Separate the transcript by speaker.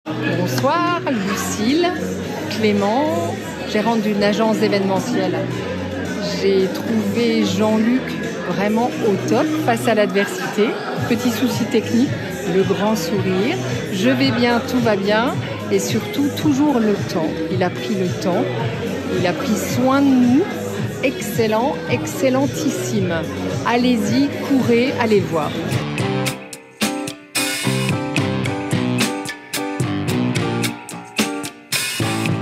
Speaker 1: Bonsoir, Lucille, Clément, gérante d'une agence événementielle. J'ai trouvé Jean-Luc vraiment au top face à l'adversité. Petit souci technique, le grand sourire. Je vais bien, tout va bien. Et surtout, toujours le temps. Il a pris le temps. Il a pris soin de nous. Excellent, excellentissime. Allez-y, courez, allez le voir.